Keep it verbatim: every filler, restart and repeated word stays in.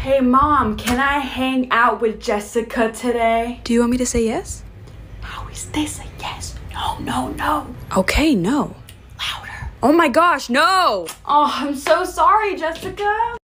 Hey mom, can I hang out with Jessica today? Do you want me to say yes? How is this a yes? No, no, no. Okay, no. Louder. Oh my gosh, no! Oh, I'm so sorry, Jessica.